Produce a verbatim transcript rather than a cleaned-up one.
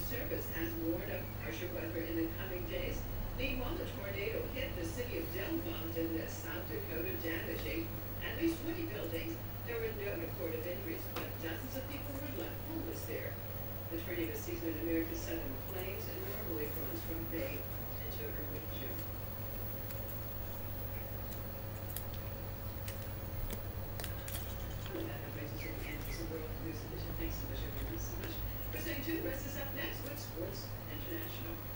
Service has warned of harsher weather in the coming days. Meanwhile, a tornado hit the city of Delmont in South Dakota, damaging at least twenty buildings. There were no reported injuries, but dozens of people were left homeless there. The tornado season in America's southern plains normally runs from May into early June. Well, that brings us to the end of the World News Edition. Thanks so much, everyone, so much for staying tuned. Rest is up next with Sports International.